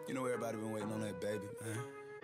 You know everybody been waiting on that baby, man.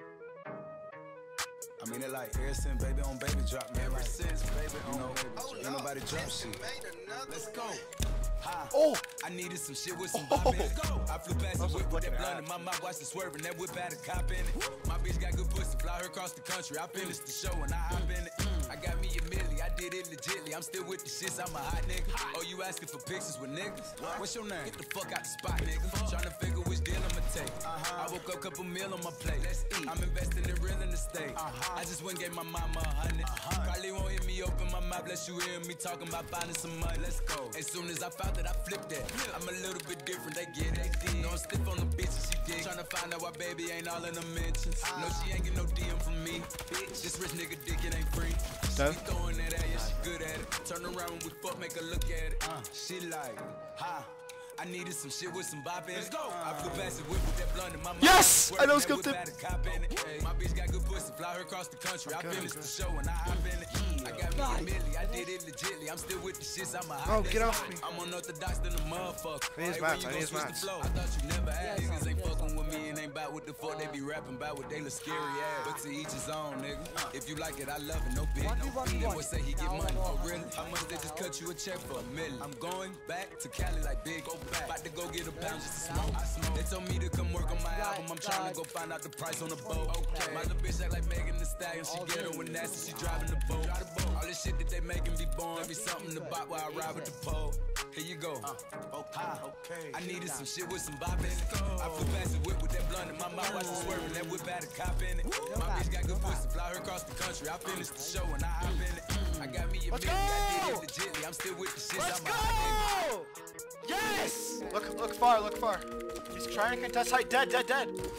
I mean, it like ever since baby on baby drop, man. Ever since baby on baby drop. Ain't nobody drop shit. Let's go. Oh, I needed some shit with some bop in it. I flew past the whip with that blunt in my mouth, watched it swerving. That whip had a cop in it. My bitch got good pussy, fly her across the country. I finished the show and I hop in it. I got me a milli, I did it legitly. I'm still with the shits, I'm a hot nigga. Oh, you asking for pictures with niggas? What's your name? Get the fuck out the spot, nigga. Tryna figure which deal I'ma take. I woke up, couple meal on my plate. Let's eat. I'm investing in real estate. I just went and gave my mama 100. Probably won't hear me open my mouth, bless you hear me talking about finding some money. Let's go. As soon as I found that, I flipped that. I'm a little bit different, they get it. No, I'm stiff on the bitches, she dig. Tryna find out why baby ain't all in the mentions. No, she ain't get no DM from me. Bitch, this rich nigga dick, it ain't free. She be throwing that at, yeah, she good at it. Turn around when we fuck, make her look at it. She like, I needed some shit with some bop in it. Let's go. I flew past the whip with that blunt in my mouth. Yes! I know scooped it. My bitch got good pussy, fly her across the country. I finished the show and I hop in it. I got me a milli, I did it legitly. I'm still with the shits, I'm a hot. Oh, get off me. I'm unorthodox than a motherfucker. I need his match, I need his match. I thought you never had niggas ain't fucking with me and ain't bout what the fuck they be rapping about what they look scary ass. But to each his own, nigga. If you like it, I love it, no big. They would say he get money. Oh, really? How much they just cut you a check for $1 million? I'm going back to Cali like big, go back. About to go get a pound just to smoke. They told me to come work on my album. I'm trying to go find out the price on the boat. Okay. My little bitch act like Megan Thee Stallion. She get her when nasty, she driving the boat. All this shit that they making be born. Be something to buy while I ride with the pole. Here you go. I needed some shit with some bop in it. I flew past the whip with that blunt in my mouth, watched it swerving. That whip had a cop in it. My bitch got good pussy, fly her across the country. I finished the show and I hop in it. I got me a million, I did it legitly. I'm still with the shit. Let's go! Yes! Look far, look far. He's trying to contest height. Dead. Got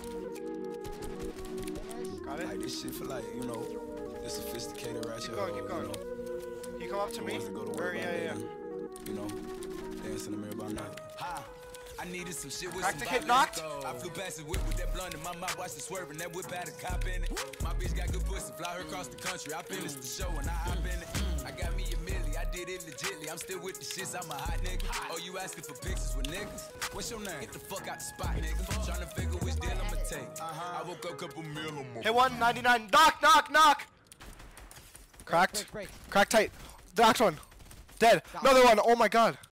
it? Like this shit for like, you know, the sophisticated ratchet. Keep going. You know, He come up to me? Yeah. You know, dance in the mirror by night. I needed some shit with Cracked some the kid, knocked. I flew past the whip with that blunt in my mouth, watched it swerving. That whip had a cop in it. My bitch got good pussy, fly her across the country. I finished the show and I hop in it. I got me a milli, I did it legitly. I'm still with the shits, I'm a hot nigga. Oh, you asking for pictures with niggas? What's your name? Get the fuck out the spot, nigga. Tryna figure which deal I'ma take. I woke up, couple meal on my. Hit 199. Knock. Cracked. Cracked tight. Knocked one. Dead. Another one. Oh my god.